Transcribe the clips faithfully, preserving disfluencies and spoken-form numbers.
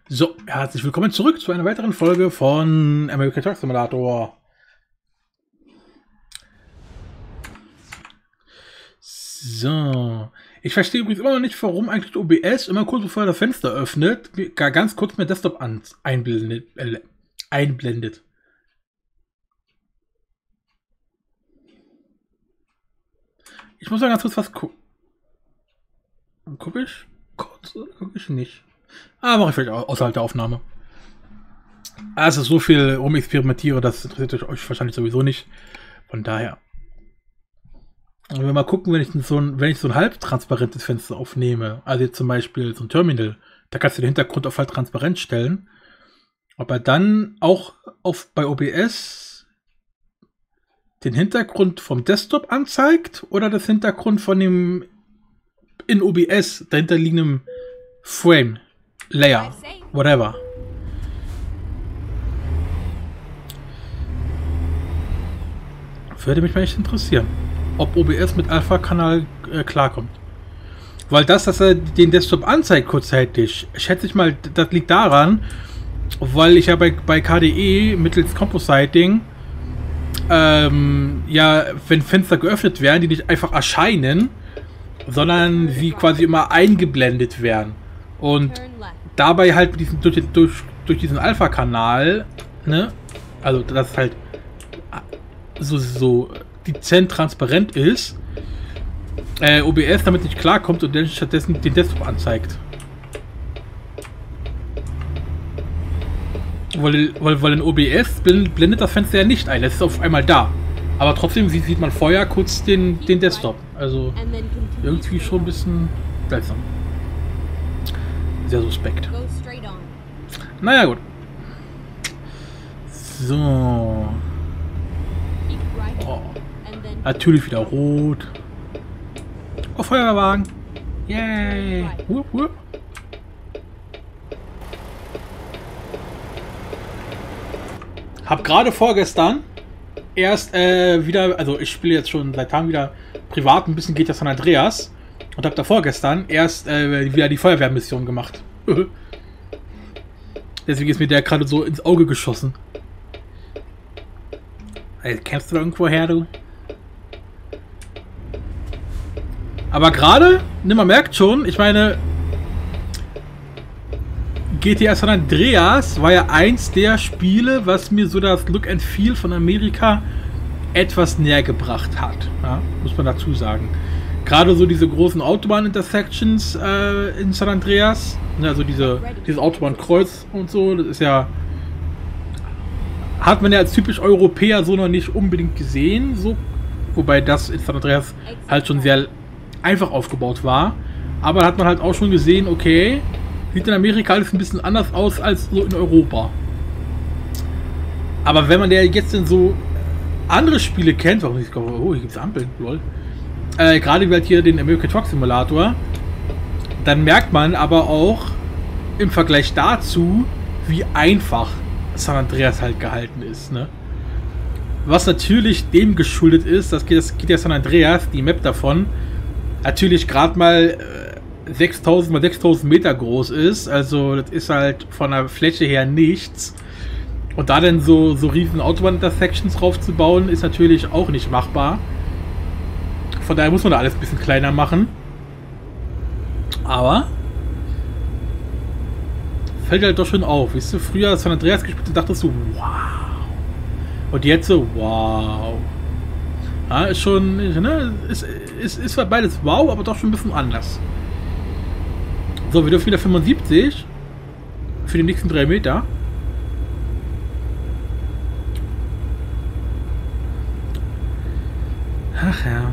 So, herzlich willkommen zurück zu einer weiteren Folge von American Truck Simulator. So, ich verstehe übrigens immer noch nicht, warum eigentlich O B S immer kurz bevor er das Fenster öffnet, gar ganz kurz mein Desktop an, einblendet, äh, einblendet. Ich muss mal ganz kurz was gucken. Gucke ich? Kurz oder gucke ich nicht? Ah, mache ich vielleicht außerhalb der Aufnahme. Also so viel rumexperimentiere, das interessiert euch wahrscheinlich sowieso nicht. Von daher. Und wir mal gucken, wenn ich so ein, wenn ich so ein halbtransparentes Fenster aufnehme, also jetzt zum Beispiel so ein Terminal, da kannst du den Hintergrund auf halb transparent stellen. Ob er dann auch auf, bei O B S den Hintergrund vom Desktop anzeigt oder das Hintergrund von dem in O B S dahinter liegenden Frame, Layer, whatever. Würde mich mal echt interessieren, ob O B S mit Alpha-Kanal äh, klarkommt. Weil das, dass er den Desktop anzeigt kurzzeitig, schätze ich mal, das liegt daran, weil ich ja bei, bei K D E mittels Compositing ähm, ja, wenn Fenster geöffnet werden, die nicht einfach erscheinen, sondern sie quasi immer eingeblendet werden. Und dabei halt diesen, durch, durch, durch diesen Alpha-Kanal, ne, also dass halt so, so dezent transparent ist, äh, O B S damit nicht klarkommt und dann stattdessen den Desktop anzeigt. Weil, weil, weil in O B S blendet das Fenster ja nicht ein, es ist auf einmal da. Aber trotzdem sieht, sieht man vorher kurz den, den Desktop. Also irgendwie schon ein bisschen seltsam. Sehr suspekt. Naja, gut. So. Oh. Natürlich wieder rot. Oh, Feuerwehrwagen. Yay. Wupp, wupp. Hab gerade vorgestern erst äh, wieder, also ich spiele jetzt schon seit Tagen wieder privat ein bisschen G T A San Andreas und habe da vorgestern erst äh, wieder die Feuerwehrmission gemacht. Deswegen ist mir der gerade so ins Auge geschossen. Hey, kennst du da irgendwo her, du? Aber gerade, ne, man merkt schon, ich meine, G T A San Andreas war ja eins der Spiele, was mir so das Look and Feel von Amerika etwas näher gebracht hat. Ja, muss man dazu sagen. Gerade so diese großen Autobahn-Intersections äh, in San Andreas, also diese, dieses Autobahnkreuz und so, das ist ja, hat man ja als typisch Europäer so noch nicht unbedingt gesehen, so, wobei das in San Andreas halt schon sehr einfach aufgebaut war. Aber hat man halt auch schon gesehen, okay, sieht in Amerika alles ein bisschen anders aus als so in Europa. Aber wenn man ja jetzt in so andere Spiele kennt, warum ich glaube, oh, hier gibt es Ampeln, lol. Äh, gerade wie halt hier den American Truck Simulator, dann merkt man aber auch im Vergleich dazu, wie einfach San Andreas halt gehalten ist, ne? Was natürlich dem geschuldet ist, dass das G T A San Andreas, die Map davon, natürlich gerade mal äh, sechstausend mal sechstausend Meter groß ist, also das ist halt von der Fläche her nichts. Und da dann so, so riesen Autobahn-Intersections drauf zu bauen, ist natürlich auch nicht machbar. Von daher muss man da alles ein bisschen kleiner machen. Aber fällt halt doch schon auf. Weißt du, früher San Andreas gespielt und dachtest du, wow. Und jetzt so, wow. Ja, ist schon, ne, ist, ist, ist zwar beides wow, aber doch schon ein bisschen anders. So, wir dürfen wieder fünfundsiebzig für die nächsten drei Meter. Ach ja.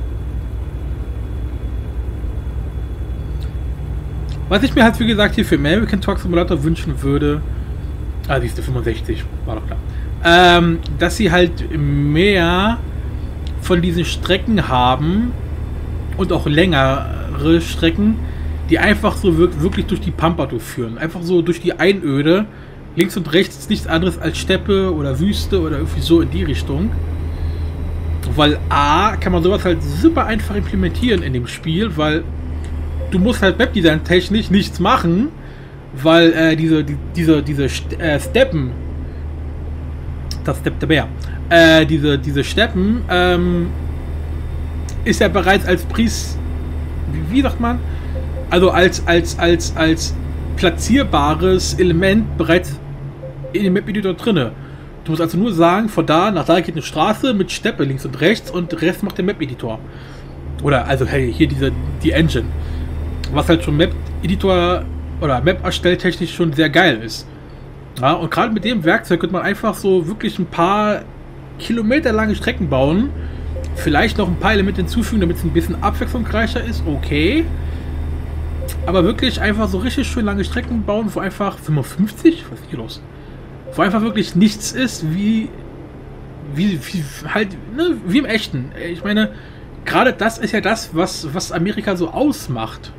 Was ich mir halt, wie gesagt, hier für American Truck Simulator wünschen würde, ah, siehst du, fünfundsechzig, war doch klar, ähm, dass sie halt mehr von diesen Strecken haben und auch längere Strecken, die einfach so wirklich durch die Pampa durchführen. Einfach so durch die Einöde. Links und rechts ist nichts anderes als Steppe oder Wüste oder irgendwie so in die Richtung. Weil A, kann man sowas halt super einfach implementieren in dem Spiel, weil du musst halt Webdesign technisch nichts machen, weil äh, diese, die, diese, diese St äh, Steppen, das Stepp der Bär, äh, diese, diese Steppen, ähm, ist ja bereits als Pries, wie, wie sagt man, also als, als, als, als platzierbares Element bereits in dem Map-Editor drinne. Du musst also nur sagen, von da nach da geht eine Straße mit Steppe links und rechts und der Rest macht der Map-Editor. Oder, also, hey, hier diese, die Engine. Was halt schon Map-Editor oder Map-Erstelltechnisch schon sehr geil ist. Ja, und gerade mit dem Werkzeug könnte man einfach so wirklich ein paar kilometerlange Strecken bauen. Vielleicht noch ein paar Elemente hinzufügen, damit es ein bisschen abwechslungsreicher ist. Okay. Aber wirklich einfach so richtig schön lange Strecken bauen, wo einfach fünfundfünfzig? Was ist hier los? Wo einfach wirklich nichts ist, wie, wie, wie halt, ne, wie im Echten. Ich meine, gerade das ist ja das, was, was Amerika so ausmacht.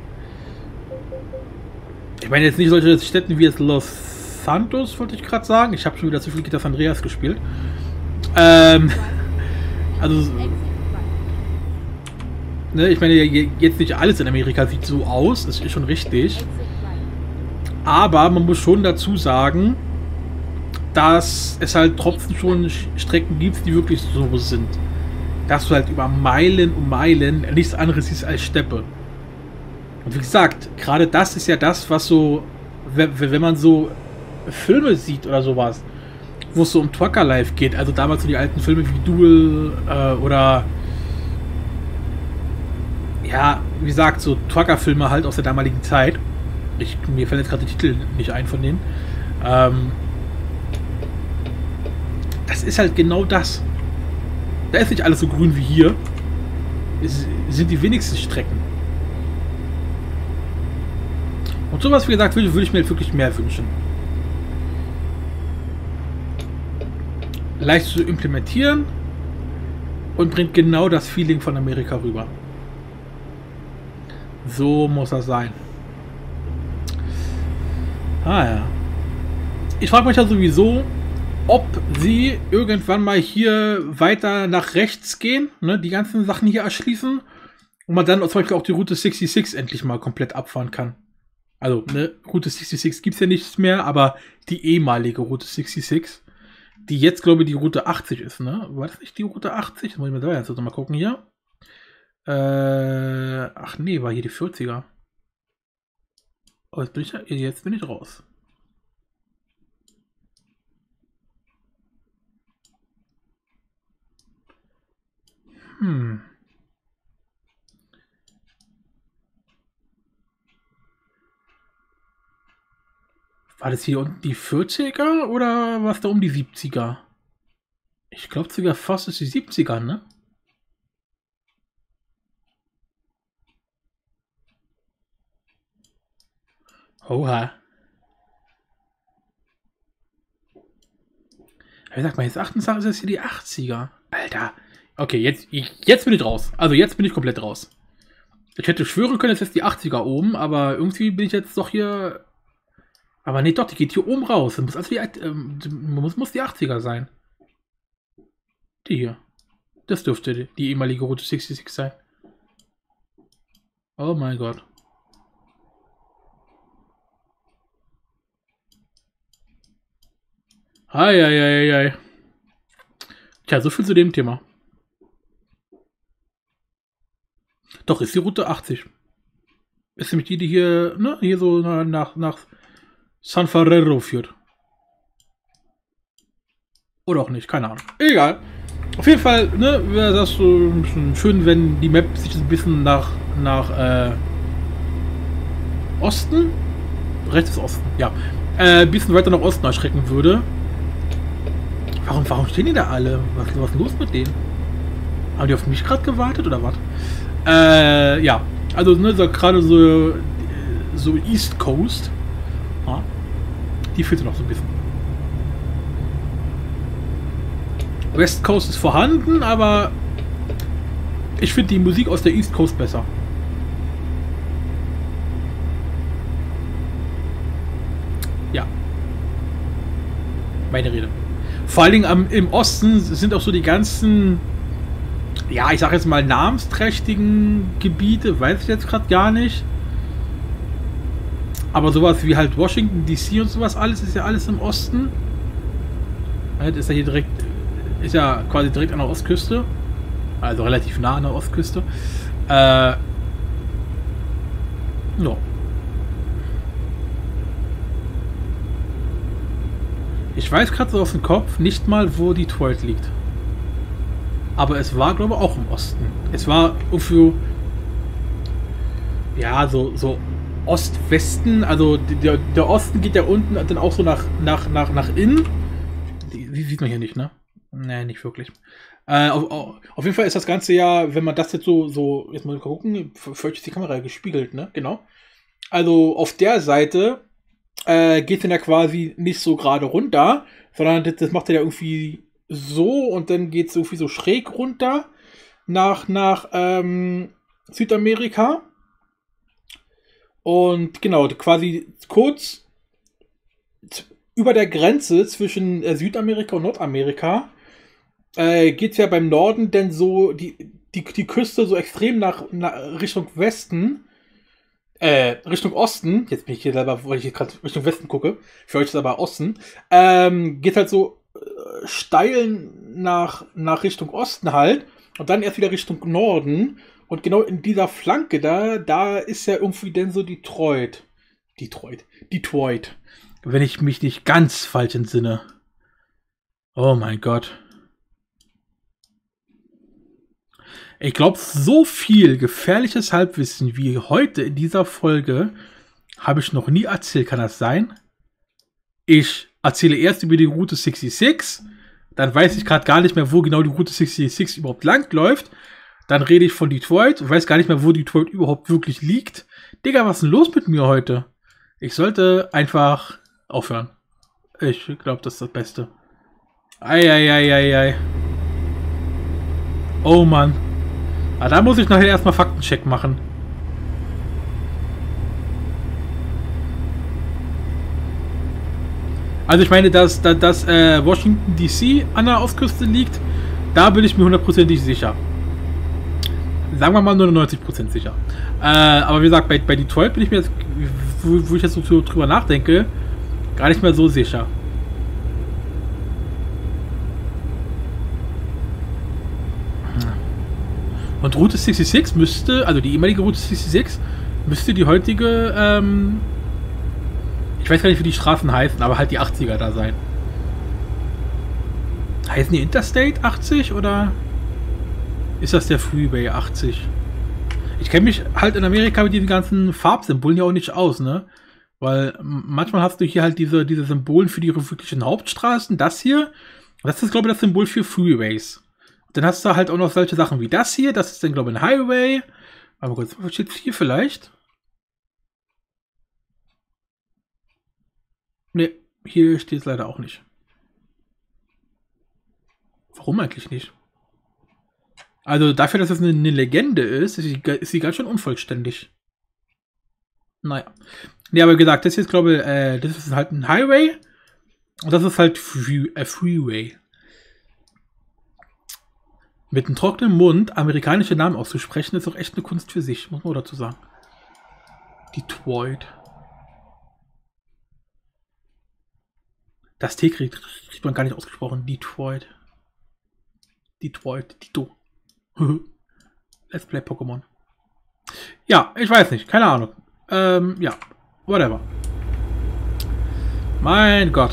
Ich meine jetzt nicht solche Städte wie jetzt Los Santos, wollte ich gerade sagen. Ich habe schon wieder zu viel Guitar San Andreas gespielt. Ähm, also, ne, ich meine, jetzt nicht alles in Amerika sieht so aus, das ist schon richtig. Aber man muss schon dazu sagen, dass es halt trotzdem schon Strecken gibt, die wirklich so sind. Dass du halt über Meilen und Meilen nichts anderes siehst als Steppe. Und wie gesagt, gerade das ist ja das, was so, wenn man so Filme sieht oder sowas, wo es so um Trucker Life geht, also damals so die alten Filme wie Duel äh, oder ja, wie gesagt, so Trucker-Filme halt aus der damaligen Zeit. Ich, mir fällt jetzt gerade der Titel nicht ein von denen. Ähm, das ist halt genau das. Da ist nicht alles so grün wie hier. Es sind die wenigsten Strecken. Und sowas, wie gesagt, würde, würde ich mir halt wirklich mehr wünschen. Leicht zu implementieren und bringt genau das Feeling von Amerika rüber. So muss das sein. Ah ja. Ich frage mich ja sowieso, ob sie irgendwann mal hier weiter nach rechts gehen, ne, die ganzen Sachen hier erschließen und man dann zum Beispiel auch die Route sechsundsechzig endlich mal komplett abfahren kann. Also, ne, Route sechsundsechzig gibt es ja nichts mehr, aber die ehemalige Route sechsundsechzig, die jetzt, glaube ich, die Route achtzig ist, ne? War das nicht die Route achtzig? Das muss ich mir da jetzt mal gucken hier. Äh, ach nee, war hier die vierziger. Oh, jetzt bin ich, jetzt bin ich raus. Hm. War das hier unten die vierziger oder war es da um die siebziger? Ich glaube sogar fast ist die siebziger, ne? Oha. Ich sag mal, jetzt achtundzwanzig ist das hier die achtziger. Alter. Okay, jetzt, jetzt bin ich raus. Also jetzt bin ich komplett raus. Ich hätte schwören können, es ist die achtziger oben, aber irgendwie bin ich jetzt doch hier... Aber nee, doch, die geht hier oben raus. Das muss also die, ähm, muss, muss die achtziger sein. Die hier. Das dürfte die ehemalige Route sechsundsechzig sein. Oh mein Gott. Eieieiei. Tja, so viel zu dem Thema. Doch, ist die Route achtzig. Ist nämlich die, die hier, ne, hier so nach, nach San Ferrero führt. Oder auch nicht, keine Ahnung. Egal. Auf jeden Fall, ne, wäre das so ein bisschen schön, wenn die Map sich ein bisschen nach, nach, äh, Osten? Rechts ist Osten, ja. Äh, ein bisschen weiter nach Osten erschrecken würde. Warum, warum stehen die da alle? Was, was ist los mit denen? Haben die auf mich gerade gewartet oder was? Äh, ja. Also, ne, so, gerade so, so East Coast. Ja, die fehlt noch so ein bisschen. West Coast ist vorhanden, aber ich finde die Musik aus der East Coast besser. Ja. Meine Rede. Vor allen Dingen am, im Osten sind auch so die ganzen, ja, ich sag jetzt mal namensträchtigen Gebiete, weiß ich jetzt gerade gar nicht. Aber sowas wie halt Washington D C und sowas alles ist ja alles im Osten. Das ist ja hier direkt, ist ja quasi direkt an der Ostküste. Also relativ nah an der Ostküste. Äh, ja. Ich weiß gerade so aus dem Kopf nicht mal, wo Detroit liegt. Aber es war, glaube ich, auch im Osten. Es war irgendwie, ja, so, so Ost-Westen. Also der, der Osten geht ja unten dann auch so nach, nach, nach, nach innen. Die sieht man hier nicht, ne? Nee, nicht wirklich. Äh, auf, auf jeden Fall ist das Ganze ja, wenn man das jetzt so, so jetzt mal gucken, für euch ist die Kamera gespiegelt, ne? Genau. Also auf der Seite äh, geht dann ja quasi nicht so gerade runter, sondern das, das macht er ja irgendwie so und dann geht es irgendwie so schräg runter nach, nach ähm, Südamerika. Und genau, quasi kurz über der Grenze zwischen äh, Südamerika und Nordamerika äh, geht es ja beim Norden denn so die, die, die Küste so extrem nach, nach Richtung Westen, äh, Richtung Osten, jetzt bin ich hier selber, weil ich hier gerade Richtung Westen gucke, für euch ist aber Osten, ähm, geht halt so äh, steil nach, nach Richtung Osten halt und dann erst wieder Richtung Norden und genau in dieser Flanke da, da ist ja irgendwie denn so Detroit. Detroit. Detroit. Wenn ich mich nicht ganz falsch entsinne. Oh mein Gott. Ich glaube, so viel gefährliches Halbwissen wie heute in dieser Folge habe ich noch nie erzählt. Kann das sein? Ich erzähle erst über die Route sechsundsechzig. Dann weiß ich gerade gar nicht mehr, wo genau die Route sechsundsechzig überhaupt lang läuft. Dann rede ich von Detroit und weiß gar nicht mehr, wo Detroit überhaupt wirklich liegt. Digga, was ist denn los mit mir heute? Ich sollte einfach aufhören. Ich glaube, das ist das Beste. Eieieiei. Oh Mann. Ah, da muss ich nachher erstmal Faktencheck machen. Also ich meine, dass, dass, dass äh, Washington D C an der Ostküste liegt, da bin ich mir hundertprozentig sicher. Sagen wir mal nur neunzig Prozent sicher. Äh, aber wie gesagt, bei, bei Detroit bin ich mir jetzt, wo, wo ich jetzt so drüber nachdenke, gar nicht mehr so sicher. Und Route sechsundsechzig müsste, also die ehemalige Route sechsundsechzig, müsste die heutige, ähm, ich weiß gar nicht, wie die Straßen heißen, aber halt die achtziger da sein. Heißen die Interstate achtzig oder ist das der Freeway achtzig? Ich kenne mich halt in Amerika mit diesen ganzen Farbsymbolen ja auch nicht aus, ne? Weil manchmal hast du hier halt diese, diese Symbolen für die wirklichen Hauptstraßen. Das hier, das ist, glaube ich, das Symbol für Freeways. Dann hast du halt auch noch solche Sachen wie das hier. Das ist dann, glaube ich, ein Highway. Aber kurz, was steht hier vielleicht? Ne, hier steht es leider auch nicht. Warum eigentlich nicht? Also dafür, dass es eine, eine Legende ist, ist sie, ist sie ganz schön unvollständig. Naja. Ne, aber gesagt, das hier ist, glaube ich, äh, das ist halt ein Highway. Und das ist halt Free, äh, Freeway. Mit einem trockenen Mund amerikanische Namen auszusprechen, ist auch echt eine Kunst für sich, muss man dazu sagen. Detroit. Das T kriegt, kriegt man gar nicht ausgesprochen. Detroit. Detroit. Dito. Let's play Pokémon. Ja, ich weiß nicht. Keine Ahnung. Ähm, ja. Whatever. Mein Gott.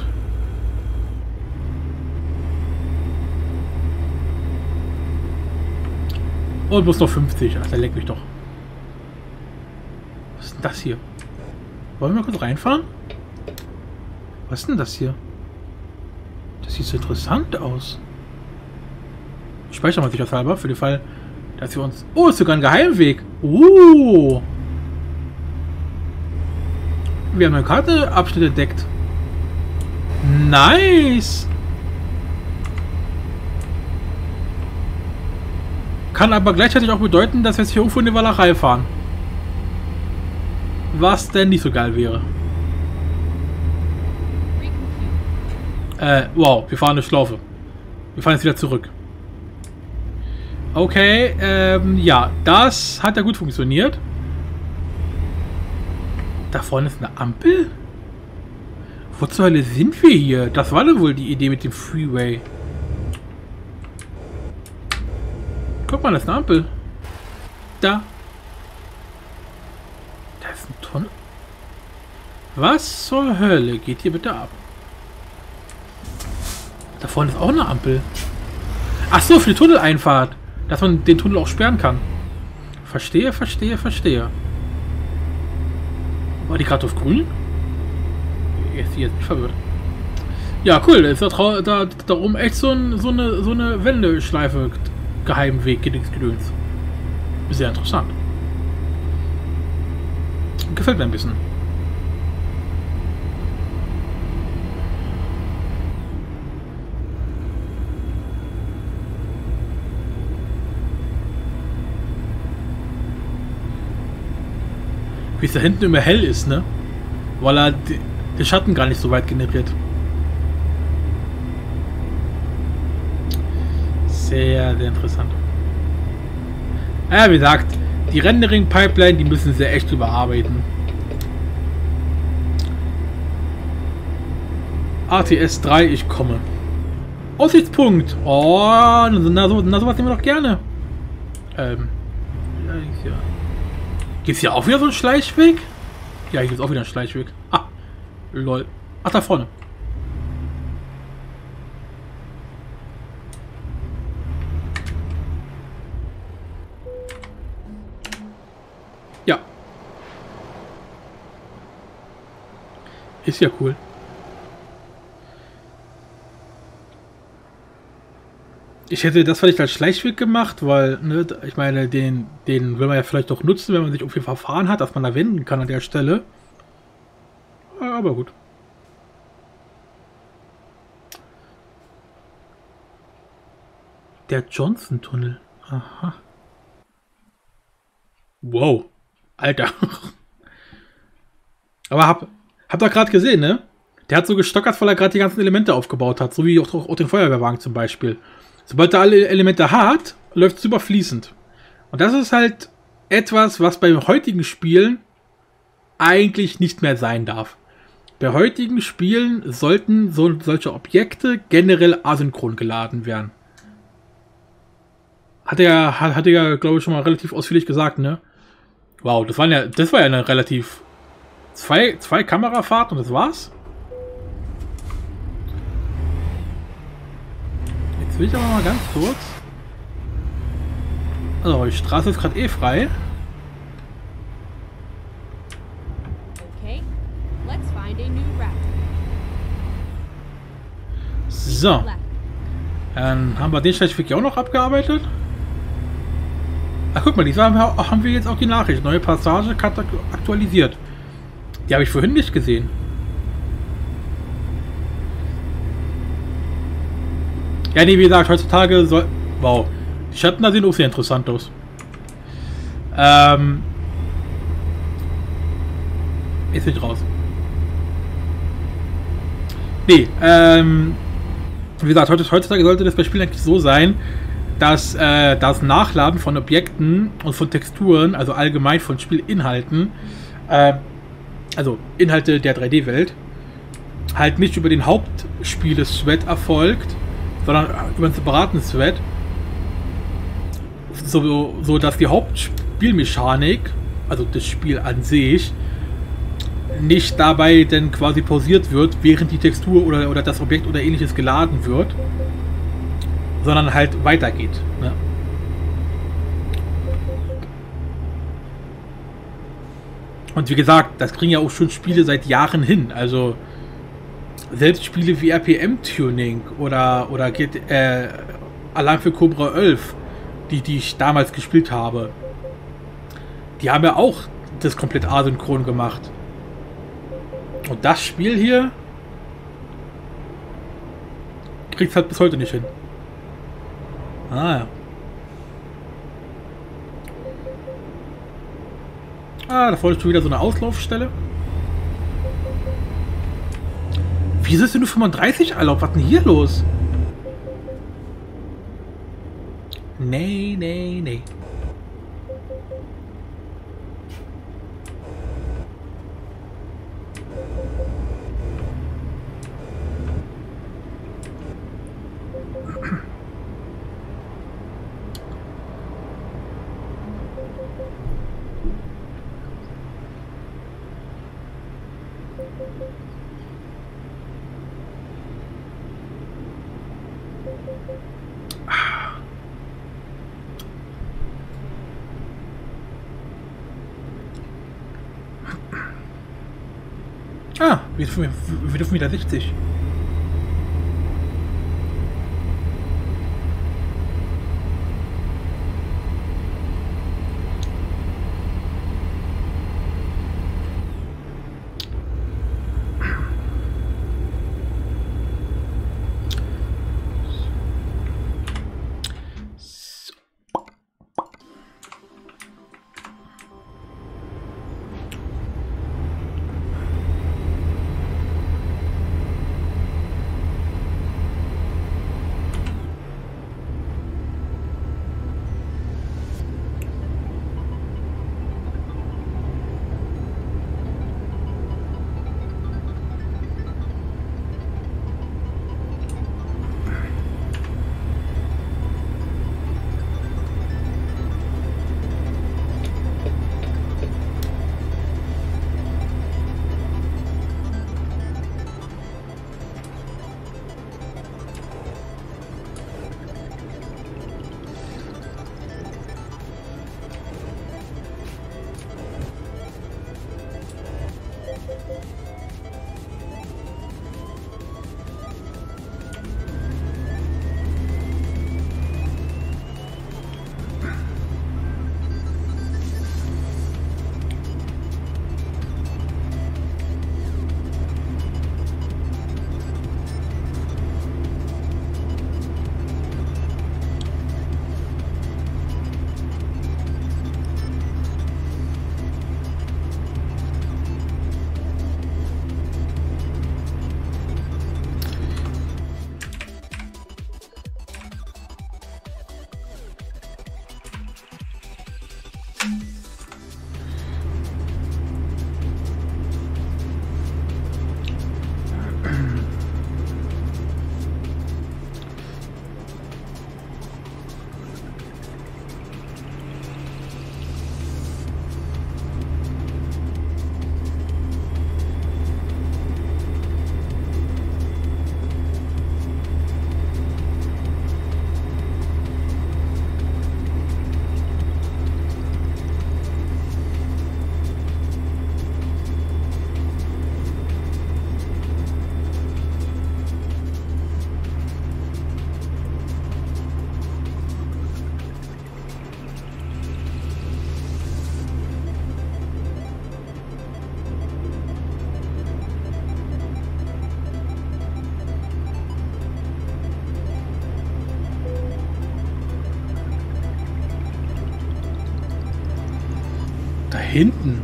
Und bloß noch fünfzig. Ach, der leckt mich doch. Was ist denn das hier? Wollen wir mal kurz reinfahren? Was ist denn das hier? Das sieht so interessant aus. Speichern wir sicherheitshalber für den Fall, dass wir uns... Oh, ist sogar ein Geheimweg. Uh. Wir haben eine Karte Abschnitt entdeckt. Nice. Kann aber gleichzeitig auch bedeuten, dass wir jetzt hier irgendwo in die Walachei fahren. Was denn nicht so geil wäre. Äh, wow, wir fahren eine Schlaufe. Wir fahren jetzt wieder zurück. Okay, ähm, ja, das hat ja gut funktioniert. Da vorne ist eine Ampel? Wo zur Hölle sind wir hier? Das war doch wohl die Idee mit dem Freeway. Guck mal, das ist eine Ampel. Da. Da ist ein Tunnel. Was zur Hölle geht hier bitte ab? Da vorne ist auch eine Ampel. Ach so, für die Tunneleinfahrt. Dass man den Tunnel auch sperren kann. Verstehe, verstehe, verstehe. War die gerade auf grün? Jetzt, jetzt bin ich verwirrt. Ja, cool. Da ist da, da, da oben echt so, ein, so, eine, so eine Wendeschleife. Geheimweg, Gedöns. Sehr interessant. Gefällt mir ein bisschen. Wie es da hinten immer hell ist, ne? Weil er den Schatten gar nicht so weit generiert. Sehr, sehr interessant. Ja, wie gesagt, die Rendering-Pipeline, die müssen sie echt überarbeiten. A T S drei, ich komme. Aussichtspunkt. Oh, na, so, na sowas nehmen wir doch gerne. Ähm. Ja, ja. Gibt es hier auch wieder so einen Schleichweg? Ja, hier gibt es auch wieder einen Schleichweg. Ah, lol. Ach, da vorne. Ja. Ist ja cool. Ich hätte das vielleicht als Schleichweg gemacht, weil, ne, ich meine, den, den will man ja vielleicht doch nutzen, wenn man sich irgendwie verfahren hat, dass man da wenden kann an der Stelle. Aber gut. Der Johnson-Tunnel. Aha. Wow. Alter. Aber hab, hab doch gerade gesehen, ne? Der hat so gestockert, weil er gerade die ganzen Elemente aufgebaut hat. So wie auch, auch den Feuerwehrwagen zum Beispiel. Sobald er alle Elemente hat, läuft es super fließend. Und das ist halt etwas, was bei heutigen Spielen eigentlich nicht mehr sein darf. Bei heutigen Spielen sollten so, solche Objekte generell asynchron geladen werden. Hat er, hat, hat er ja, glaube ich, schon mal relativ ausführlich gesagt, ne? Wow, das war ja, das war ja eine relativ... Zwei, zwei Kamerafahrten und das war's? Jetzt will ich aber mal ganz kurz... Also, die Straße ist gerade eh frei. Okay, let's find a new route. So. Dann haben wir den Schleichweg ja auch noch abgearbeitet. Ach, guck mal, diesmal haben wir jetzt auch die Nachricht. Neue Passage aktualisiert. Die habe ich vorhin nicht gesehen. Ja, nee, wie gesagt, heutzutage soll... Wow. Die Schatten da sehen auch sehr interessant aus. Ähm... Jetzt bin ich raus. Nee, ähm... Wie gesagt, heutzutage sollte das bei Spielen eigentlich so sein, dass äh, das Nachladen von Objekten und von Texturen, also allgemein von Spielinhalten, äh, also Inhalte der drei D-Welt, halt nicht über den Hauptspiele-Thread erfolgt, sondern über einen separaten Thread, so, so dass die Hauptspielmechanik, also das Spiel an sich, nicht dabei denn quasi pausiert wird, während die Textur oder, oder das Objekt oder ähnliches geladen wird, sondern halt weitergeht. Ne? Und wie gesagt, das kriegen ja auch schon Spiele seit Jahren hin. Also selbst Spiele wie R P M-Tuning oder, oder äh, Alarm für Cobra elf, die, die ich damals gespielt habe, die haben ja auch das komplett asynchron gemacht. Und das Spiel hier kriegt es halt bis heute nicht hin. Ah ja. Ah, da vorne ist schon wieder so eine Auslaufstelle. Wieso ist denn nur fünfunddreißig erlaubt? Was ist denn hier los? Nee, nee, nee. Ah, wir dürfen, wir dürfen wieder sechzig. Da hinten.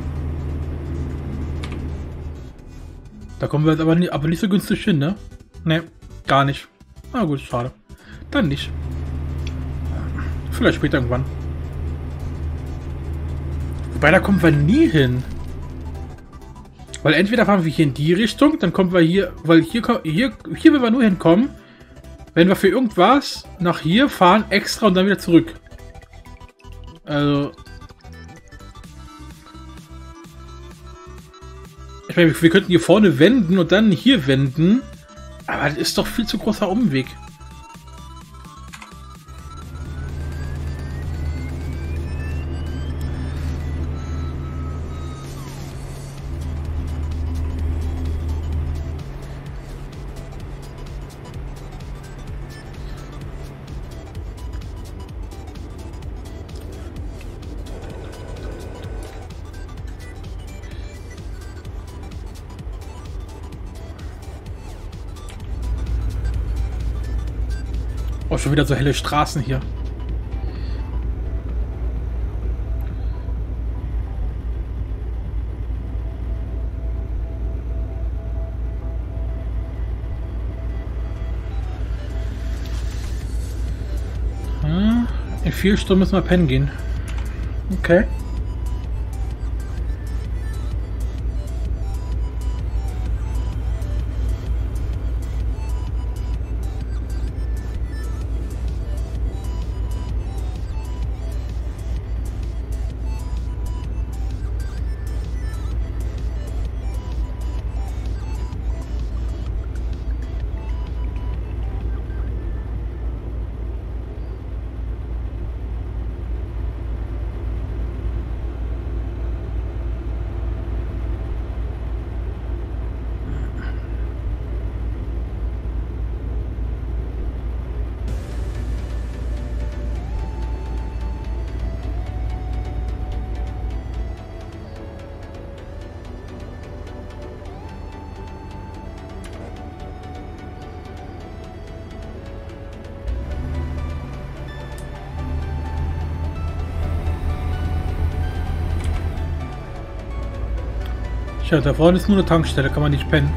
Da kommen wir jetzt aber nicht, aber nicht so günstig hin, ne? Ne, gar nicht. Na gut, schade. Dann nicht. Vielleicht später irgendwann. Wobei, da kommen wir nie hin. Weil entweder fahren wir hier in die Richtung, dann kommen wir hier, weil hier, hier, hier will wir nur hinkommen, wenn wir für irgendwas nach hier fahren, extra und dann wieder zurück. Also... Ich meine, wir könnten hier vorne wenden und dann hier wenden, aber das ist doch viel zu großer Umweg. Oh, schon wieder so helle Straßen hier. Hm, in vier Stunden müssen wir pennen gehen. Okay. Tja, da vorne ist nur eine Tankstelle, kann man nicht pennen.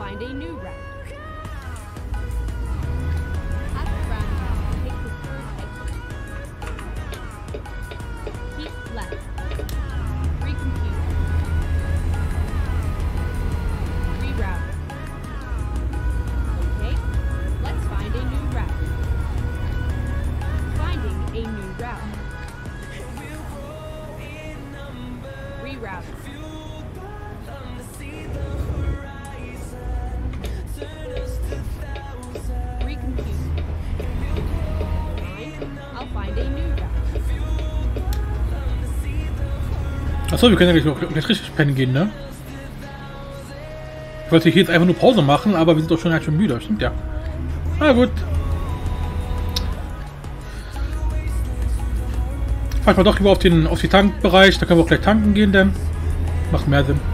find a new route. At the roundabout, take the third exit. Keep left. Recompute. Reroute. Okay, let's find a new route. Finding a new route. Reroute. Recompute. Fine. I'll find a new route. Achso, wir können ja gleich, gleich richtig pennen gehen, ne? Ich wollte hier jetzt einfach nur Pause machen, aber wir sind doch schon halt schon müde, stimmt ja. Na gut. Fahren wir doch lieber auf den, auf den Tankbereich, da können wir auch gleich tanken gehen, denn macht mehr Sinn.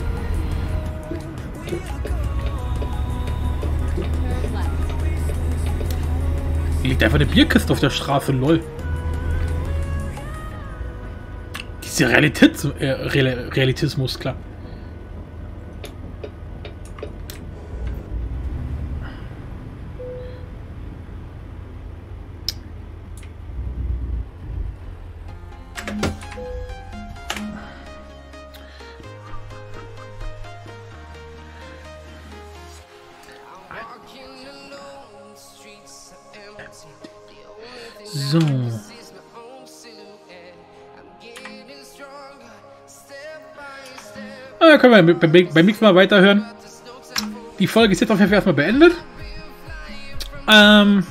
Hier liegt einfach eine Bierkiste auf der Straße, lol. Diese Realität, äh, Real, Realismus, klar. So. Ah, können wir beim, beim nächsten Mal weiterhören. Die Folge ist jetzt auf jeden Fall erstmal beendet. Ähm.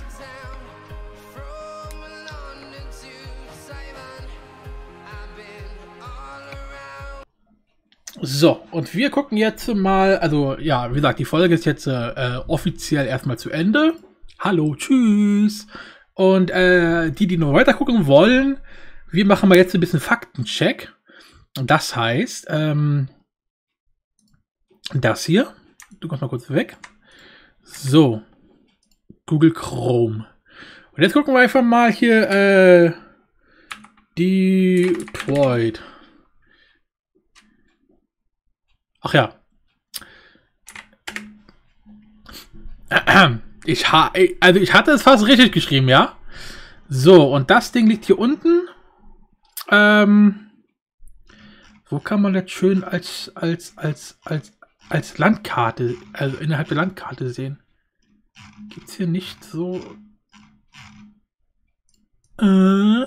So, und wir gucken jetzt mal, also ja, wie gesagt, die Folge ist jetzt äh, offiziell erstmal zu Ende. Hallo, tschüss. Und äh, die, die noch weiter gucken wollen, wir machen mal jetzt ein bisschen Faktencheck. Und das heißt, ähm, das hier, du kommst mal kurz weg. So, Google Chrome. Und jetzt gucken wir einfach mal hier, äh, Detroit. Ach ja. Ich ha also ich hatte es fast richtig geschrieben, ja? So, und das Ding liegt hier unten. Ähm, wo kann man das schön als als als als als Landkarte, also innerhalb der Landkarte sehen? Gibt's hier nicht so? Äh.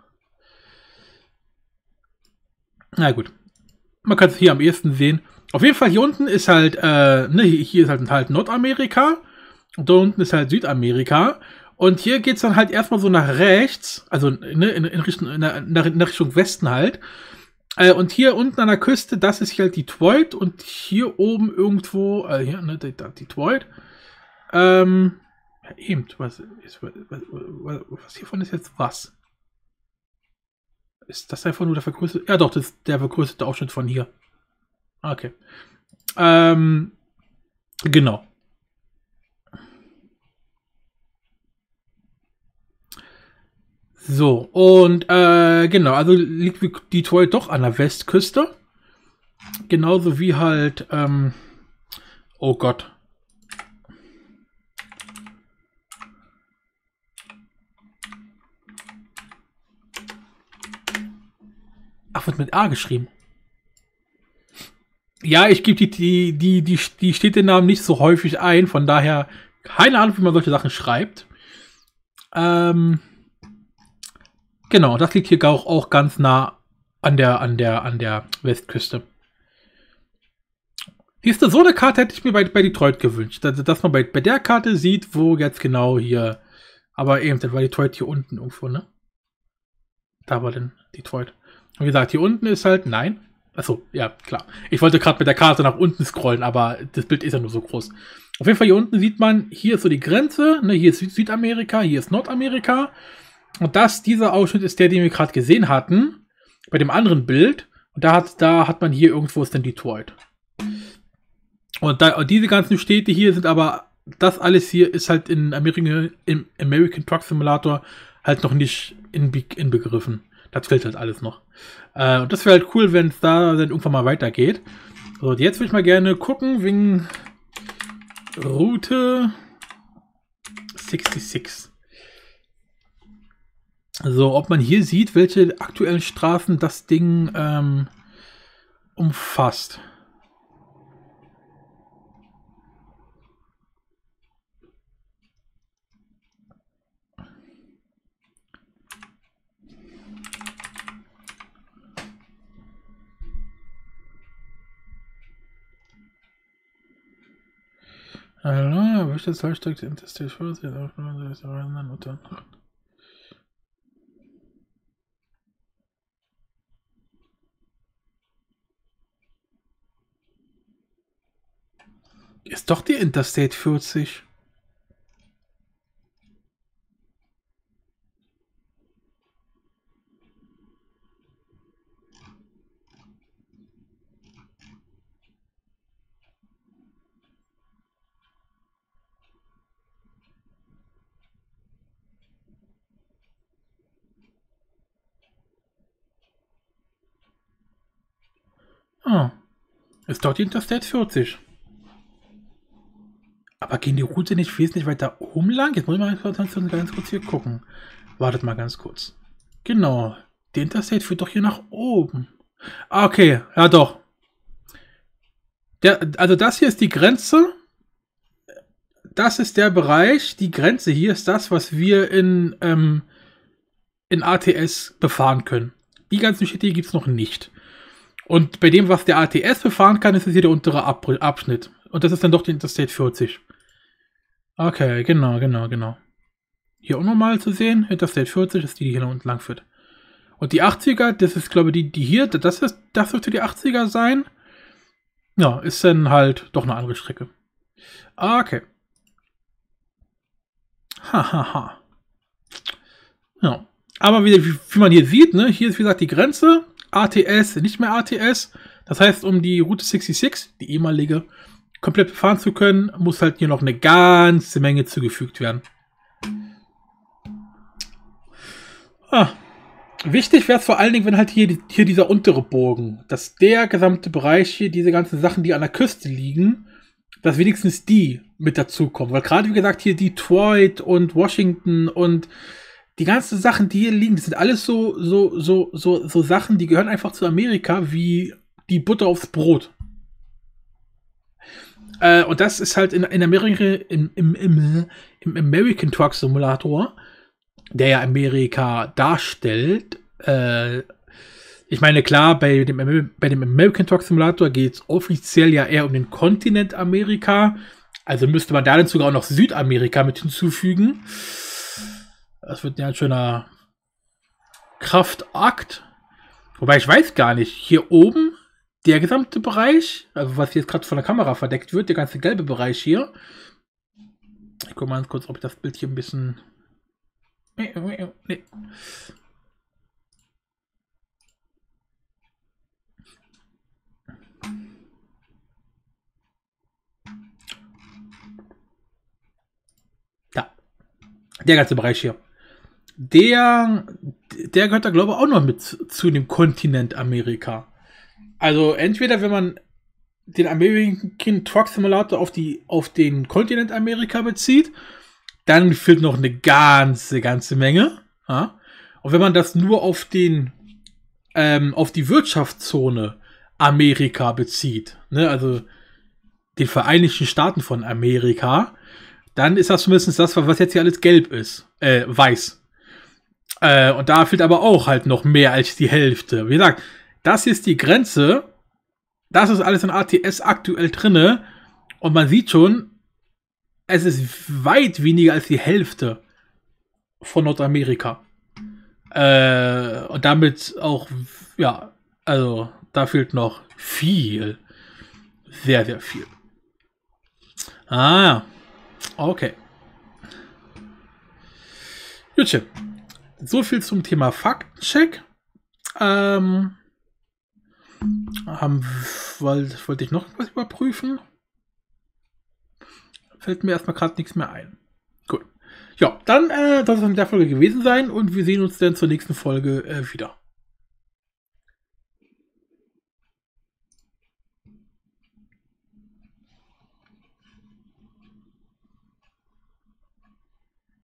Na gut. Man kann es hier am ehesten sehen. Auf jeden Fall hier unten ist halt, äh, ne, hier ist halt, halt Nordamerika. Und da unten ist halt Südamerika. Und hier geht es dann halt erstmal so nach rechts. Also ne, in, in, Richtung, in, der, in der Richtung Westen halt. Äh, und hier unten an der Küste, das ist hier halt Detroit. Und hier oben irgendwo, äh, hier, ne, Detroit. Ähm, ja, eben, was, ist, was, was, was hiervon ist jetzt was? Ist das einfach nur der vergrößerte? Ja doch, das ist der vergrößerte Ausschnitt von hier. Okay. Ähm, genau. So, und äh, genau, also liegt Detroit doch an der Westküste. Genauso wie halt, ähm, oh Gott. Ach, wird mit A geschrieben. Ja, ich gebe die, die, die, die, die Städtenamen nicht so häufig ein, von daher keine Ahnung, wie man solche Sachen schreibt. Ähm, genau, das liegt hier auch, auch ganz nah an der, an der, an der Westküste. Siehst du, so eine Karte hätte ich mir bei, bei Detroit gewünscht, dass, dass man bei, bei der Karte sieht, wo jetzt genau hier, aber eben, das war Detroit hier unten irgendwo, ne? Da war denn Detroit. Und wie gesagt, hier unten ist halt, nein. Achso, ja, klar. Ich wollte gerade mit der Karte nach unten scrollen, aber das Bild ist ja nur so groß. Auf jeden Fall hier unten sieht man, hier ist so die Grenze, ne, hier ist Süd Südamerika, hier ist Nordamerika. Und das, dieser Ausschnitt ist der, den wir gerade gesehen hatten, bei dem anderen Bild. Und da hat, da hat man hier irgendwo ist dann Detroit. Und, da, und diese ganzen Städte hier sind aber, das alles hier ist halt in Amerika, im American Truck Simulator halt noch nicht inbegriffen. Das fehlt halt alles noch. Äh, und das wäre halt cool, wenn es da dann irgendwann mal weitergeht. So, jetzt würde ich mal gerne gucken, wegen Route sechsundsechzig. So, ob man hier sieht, welche aktuellen Straßen das Ding ähm, umfasst. Hallo, welches Zollstock der Interstate vierzig? Ist doch die Interstate vierzig. Ah, ist doch die Interstate vierzig. Aber gehen die Route nicht wesentlich weiter oben lang? Jetzt muss ich mal ganz kurz hier gucken. Wartet mal ganz kurz. Genau, die Interstate führt doch hier nach oben. Ah, okay, ja doch. Der, also das hier ist die Grenze. Das ist der Bereich. Die Grenze hier ist das, was wir in, ähm, in A T S befahren können. Die ganzen Städte hier gibt es noch nicht. Und bei dem, was der A T S befahren kann, ist es hier der untere Ab Abschnitt. Und das ist dann doch die Interstate vierzig. Okay, genau, genau, genau. Hier auch nochmal zu sehen. Interstate vierzig ist die, die hier nach unten lang führt. Und die achtziger, das ist, glaube ich, die, die hier, das ist, das dürfte die achtziger sein. Ja, ist dann halt doch eine andere Strecke. Okay. Hahaha. Ha, ha. Ja. Aber wie, wie, wie man hier sieht, ne, hier ist wie gesagt die Grenze. A T S, nicht mehr A T S. Das heißt, um die Route sechsundsechzig, die ehemalige, komplett befahren zu können, muss halt hier noch eine ganze Menge zugefügt werden. Ah. Wichtig wäre es vor allen Dingen, wenn halt hier, hier dieser untere Bogen, dass der gesamte Bereich hier, diese ganzen Sachen, die an der Küste liegen, dass wenigstens die mit dazukommen. Weil gerade, wie gesagt, hier Detroit und Washington und die ganzen Sachen, die hier liegen, das sind alles so, so, so, so, so Sachen, die gehören einfach zu Amerika wie die Butter aufs Brot. Äh, und das ist halt in, in Amerika, im, im, im, im American Truck Simulator, der ja Amerika darstellt. Äh, ich meine, klar, bei dem, bei dem American Truck Simulator geht es offiziell ja eher um den Kontinent Amerika. Also müsste man da dann sogar auch noch Südamerika mit hinzufügen. Das wird ja ein schöner Kraftakt. Wobei ich weiß gar nicht, hier oben der gesamte Bereich, also was jetzt gerade von der Kamera verdeckt wird, der ganze gelbe Bereich hier. Ich gucke mal ganz kurz, ob ich das Bild hier ein bisschen... Nee. Da. Der ganze Bereich hier. Der, der gehört da, glaube ich, auch noch mit zu, zu dem Kontinent Amerika. Also entweder, wenn man den American Truck Simulator auf, die, auf den Kontinent Amerika bezieht, dann fehlt noch eine ganze, ganze Menge. Ja? Und wenn man das nur auf den, ähm, auf die Wirtschaftszone Amerika bezieht, ne, also den Vereinigten Staaten von Amerika, dann ist das zumindest das, was jetzt hier alles gelb ist, äh, weiß. Äh, und da fehlt aber auch halt noch mehr als die Hälfte. Wie gesagt, das hier ist die Grenze. Das ist alles in A T S aktuell drinne. Und man sieht schon, es ist weit weniger als die Hälfte von Nordamerika. Äh, und damit auch, ja, also da fehlt noch viel. Sehr, sehr viel. Ah, okay. Gut, so viel zum Thema Faktencheck. Ähm, haben, wollte, wollte ich noch was überprüfen? Fällt mir erstmal gerade nichts mehr ein. Gut. Ja, dann äh, soll es in der Folge gewesen sein und wir sehen uns dann zur nächsten Folge äh, wieder.